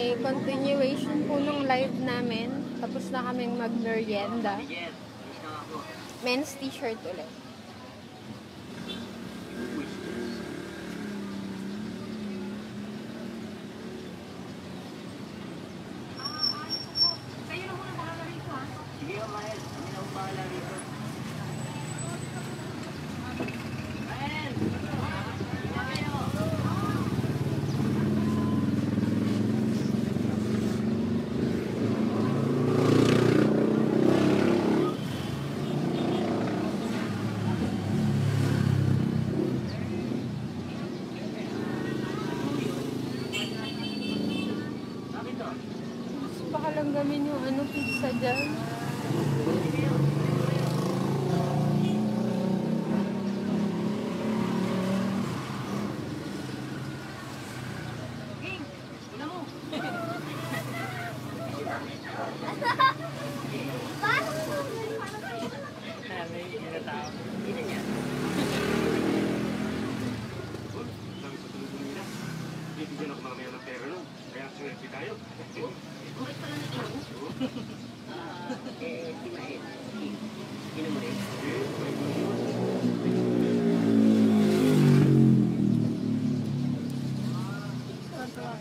continuation po nung live namin. Tapos na kaming mag-merienda. Men's t-shirt ulit. Pakalanggamin yung pizza dyan. Bibigyan ako mamaya ng pera nun. Kaya sunod tayo. Bakit pala na ito? Inom mo rin. Salamat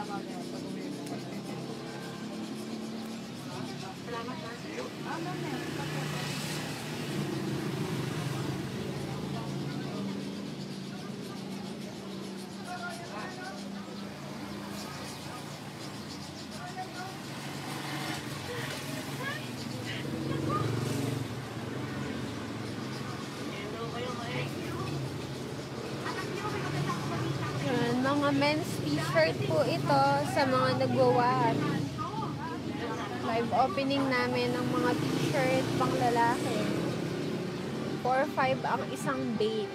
mga men's t-shirt po ito sa mga nagwa-watch. Live opening namin ng mga t-shirt pang lalaki. 4-5 ang isang bait.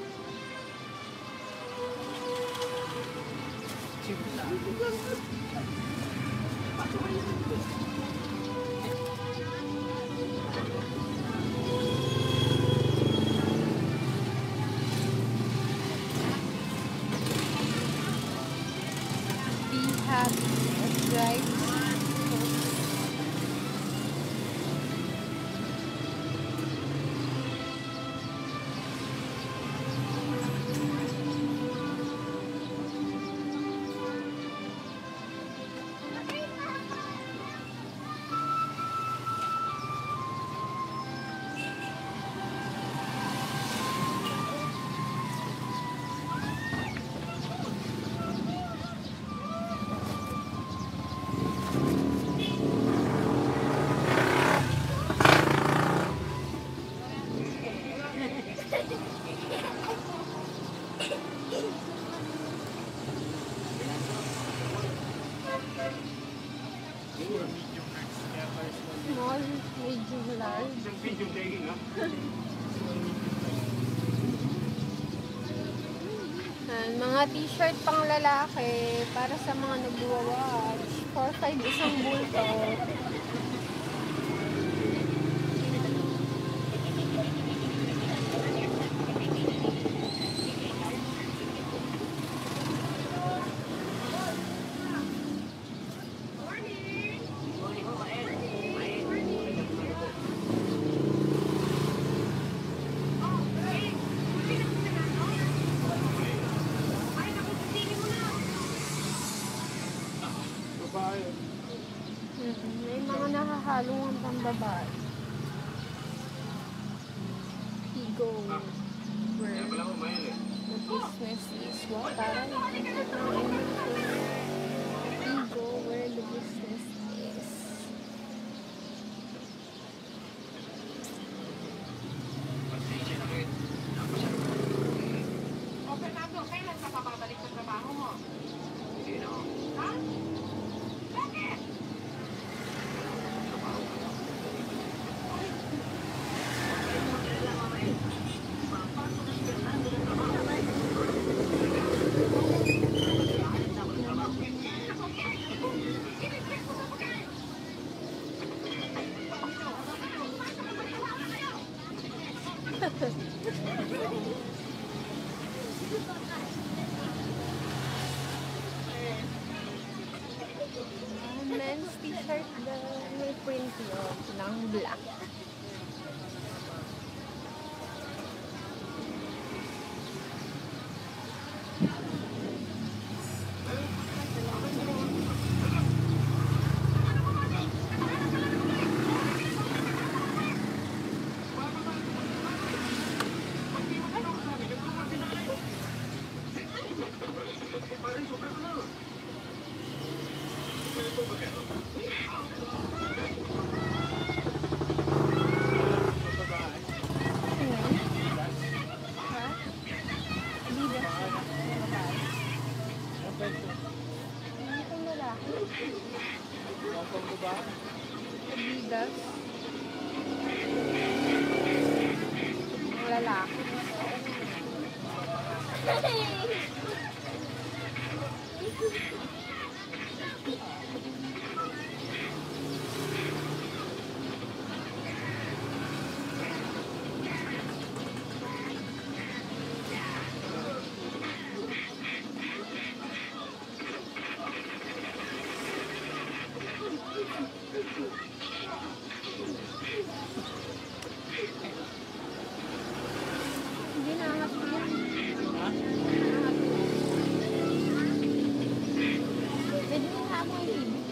Right. Small, medium, large. Mga t-shirt pang lalaki para sa mga nagwa-watch. 4-5 isang bulto. May mga nakahalong ang pambabae. Higo. Where the business is what? Parang Higo, where the business is. O, Fernando, kailan ka papabalik sa trabaho mo? Hindi na. Ha? Bakit? Yun, ng black. Adidas. Lalaki. Hindi naangat ko yan. Naangat ko. Pwede mo nga mo yung TV.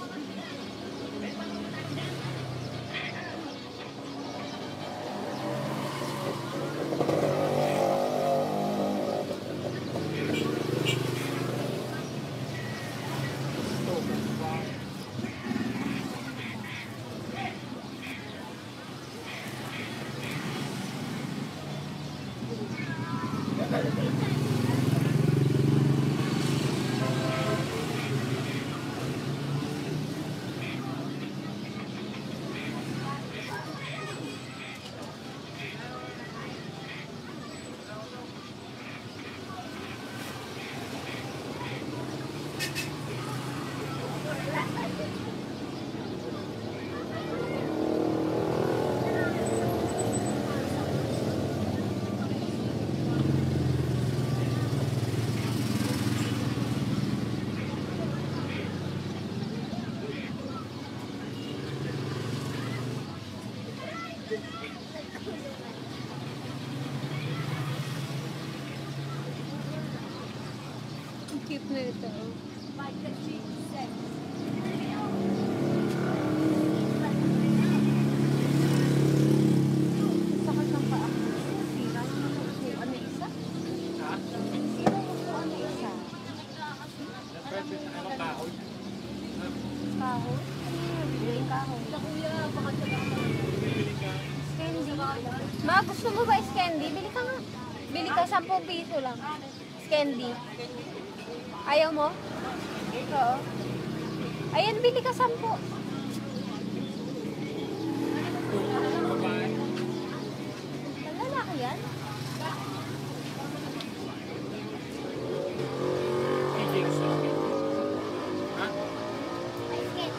Ang cute na ito. Sakit ng paa. Sira yung ano isa? Ha? Sira yung ano isa? Pwede sa ano kahoy. Kahoy? Ano yun? Bili kahoy. Bibili ka. Candy. Ma, gusto mo ba is candy? Bili ka nga. Bili ka, 10 piso lang. Candy. Ayaw mo? Oo. Ayan, bili ka 10. Babae. Lalaki yan? PJ gusto. Ha? Ice candy.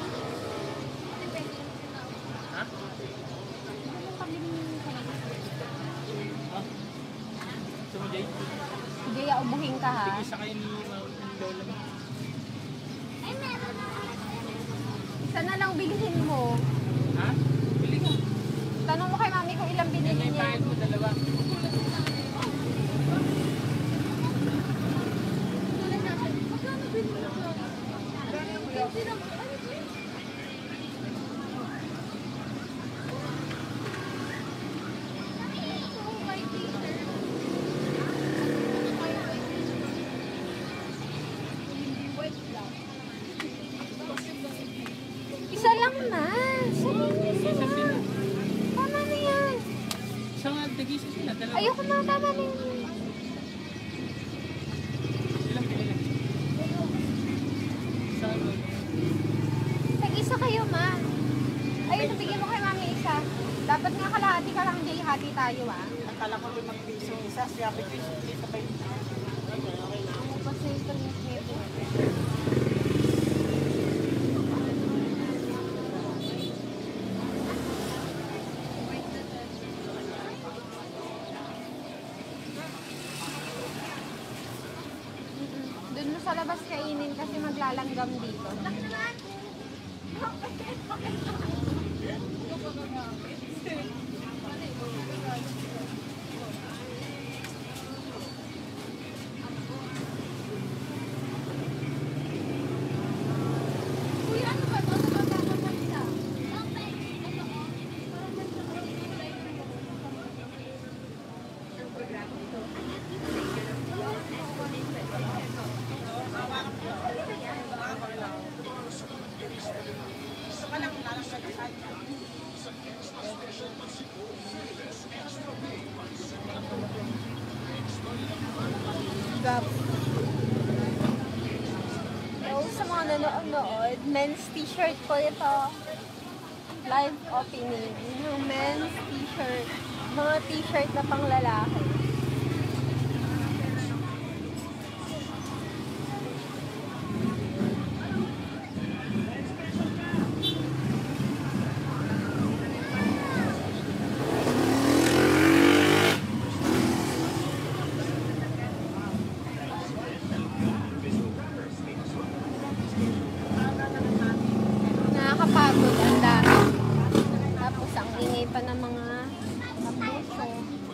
Ha? Anong pabili mo kanina? Ha? Gusto mo, Jay? Hindi, ubuhin ka ha. Isa kayo ni Lola mo. Isa na lang bilhin mo. Ha? Bili ka. Tanong mo kay mami kung ilang Yan binili yung niya. bayad mo, dalawa. Isa lang na. Isa na. Tama na yan. Isa nga, tigisa sila, dalawa. Ayoko na, tama na yan. Ilang pinili? Isa ano? Tag-isa kayo, ma. Ayun, nabigyan mo kay mami isa. Dapat nga kalahati ka lang, Jay. Hati tayo, ah. Akala ko 5 piso isa, sabi ko dito pa yun. Ano pa sa ito niya? Doon mo sa labas kainin kasi maglalanggam dito. Gap. So, sa mga nanonood, men's t-shirt po ito. Live opening. Yung men's t-shirt. Mga t-shirt na pang lalaki. Nakakapagod ang dami. Tapos ang ingay pa ng mga kapuso.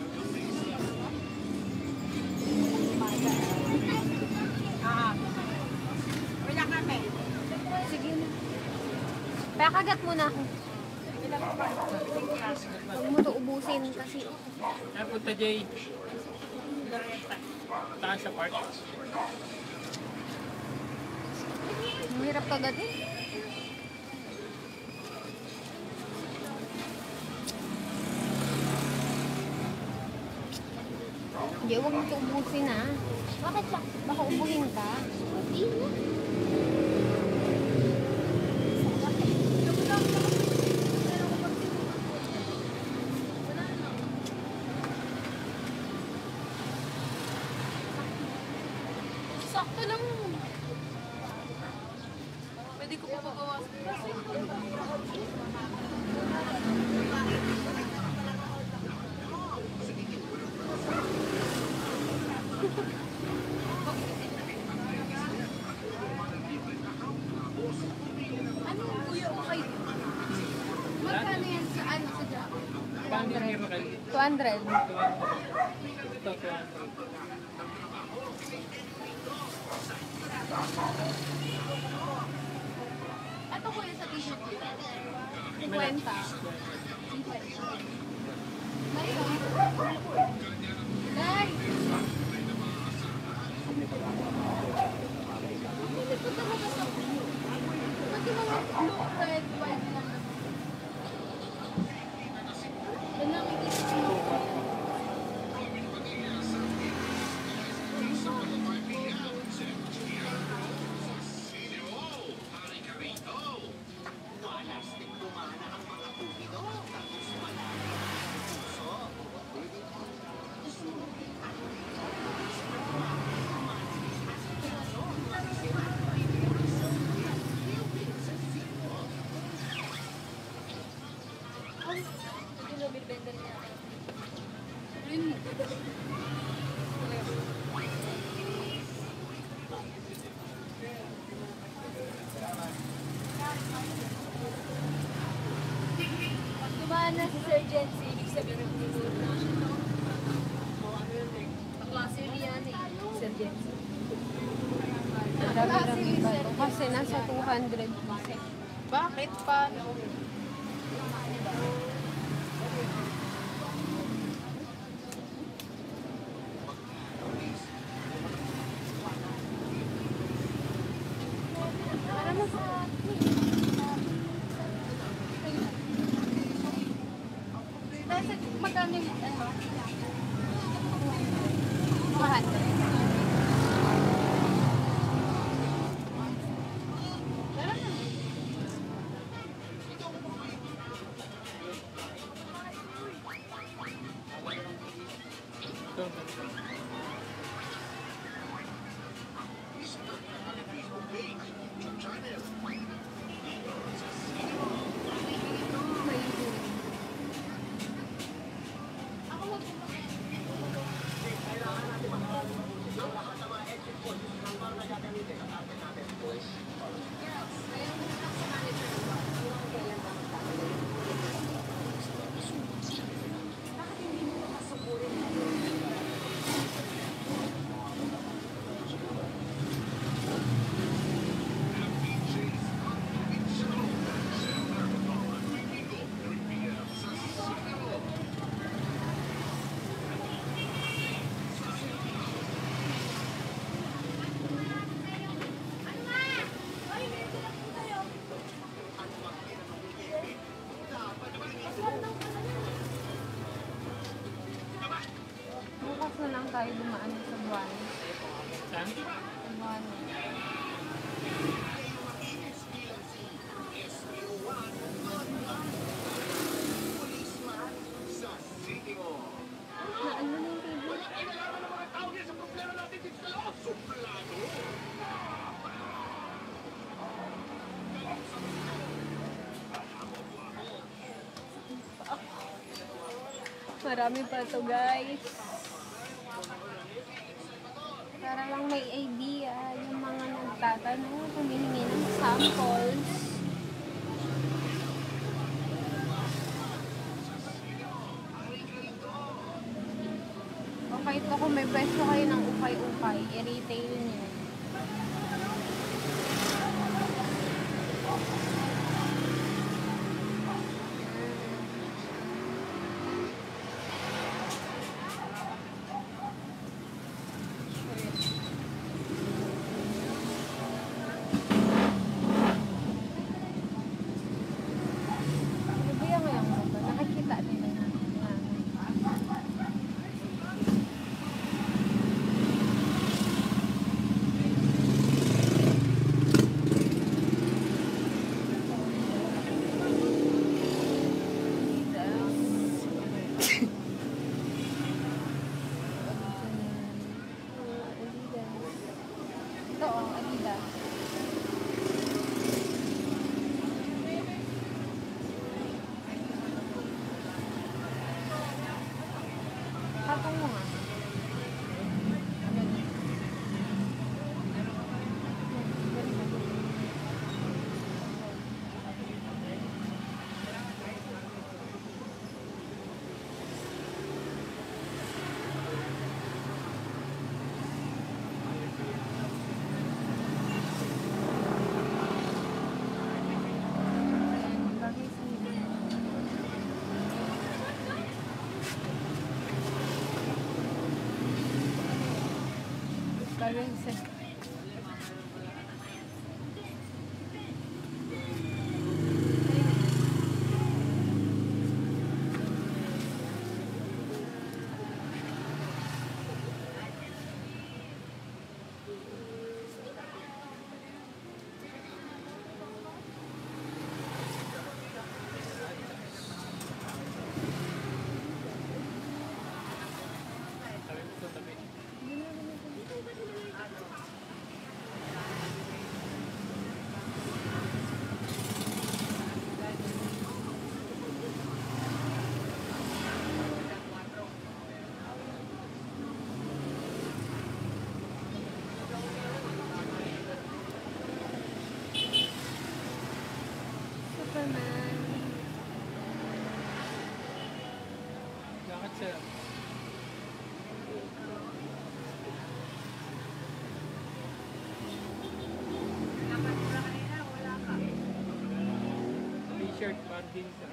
Wala kami. Sige na. Kaya kagat muna ako. Huwag mo ito ubusin kasi Kaya punta Jay. Taas sa park. mahirap kagatin. Hindi, huwag mo ito ubusin ha. Bakit ba? Baka ubuhin ka. Hindi na. Sakto lang. Pwede ko pa babawasan. Ano yung kuya ko kayo? Magkano yan sa ano sa job? Paano yung hero kayo? 200. Ito, 200. Ito kuya sa t-shirt ko. 50. 50. Guys! Ito talaga sa blue. Pati mga blue, red, white lang. Yan lang ikisip mo. Pag dumaan na si Sir Jency, ibig sabihin ng tinuro na siya. Kaklase niyan eh, Sir Jency. Kaklase ni Sir Jency. Kasi nasa 200. Bakit pa? Para na sa nasa magkano yung ano? 200. tayo dumaan sa buwan. Saan? Sa buwan. Na ano na yung TV? Marami pa to guys. Para lang may idea yung mga nagtatanong, humihingi ng samples. Okay ito kung may pwesto kayo ng ukay-ukay, i-retail nyo. Bibigyan ko yung moto. Nakikita nila na. Ito oh, Adidas. Patong mo nga. Ayan, bagay sa inyo. Bagay sa Sabi ko sa tabi. Superman. Bakit sir? T-shirt, banding sa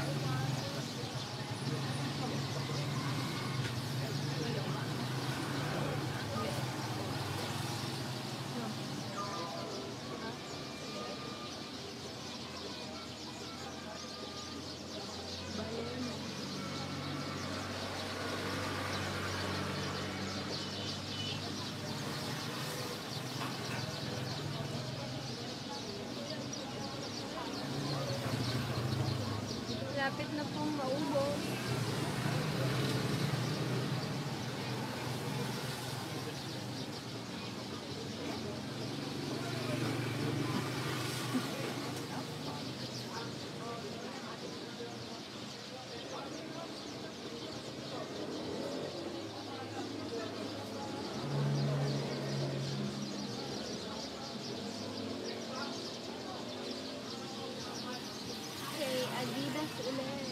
Lapit na pong maubos. Okay, Adidas ulit.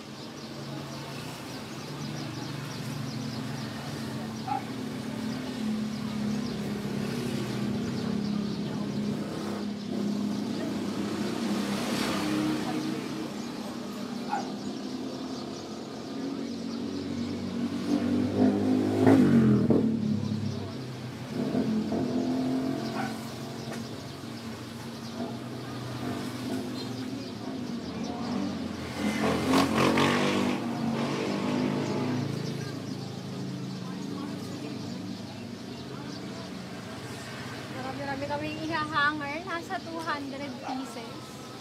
Marami kaming ihahanger. Nasa 200 pieces.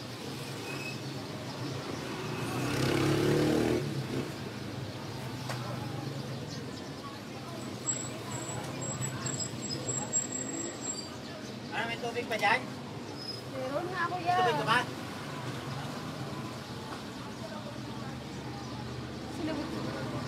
Ano, may tubig pa dyan? Meron nga kuya. Tubig ka ba? Sinagot ko.